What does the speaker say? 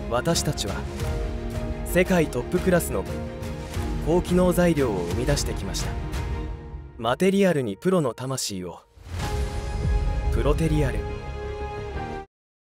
私たちは世界トップクラスの高機能材料を生み出してきました。マテリアルにプロの魂を。プロテリアル。